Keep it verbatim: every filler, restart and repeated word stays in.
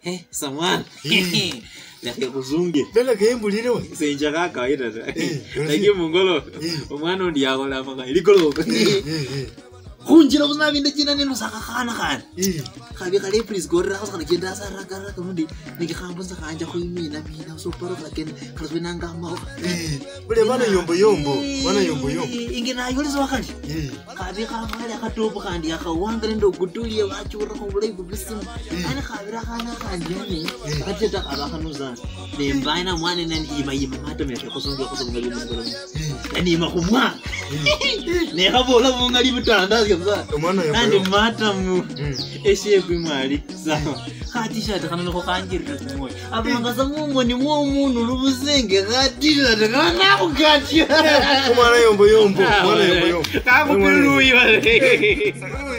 Eh, samwana. Lake kuzunge. Dala kembulire we. Senja kaka ida. Lake mungolo. Umwana ndi yako la manga ilikolo. Kunjira kunavinda china neno sakakana kana. Khabe kale please go ra kana kenda sara kara kamundi. Niki khambo sakanja khuimina mina so paro kakene khazwe nanga ma. Bule bana yombo yombo, bana yombo yombo. Ingena yolizo wakati. Khabe khamala khatopo kandi yakhawanga ndo gutuliye wachura khobule kubisim. Ana khabira kana kanjani. Kateta kaba khanuza. Nembaina mwana nani ima ima mata me khosonga khosonga ngalo. Ani ima khumwa. Ne khabola bungali butanda. Nandi mata mu eshe kwimali sawa khatisha takana ko kanjira kumoyo abanga samumo ni mo umuntu rubuzenge khatisha takana ko khatisha kumana yombo yombo kumana yombo yombo kakuruyi wale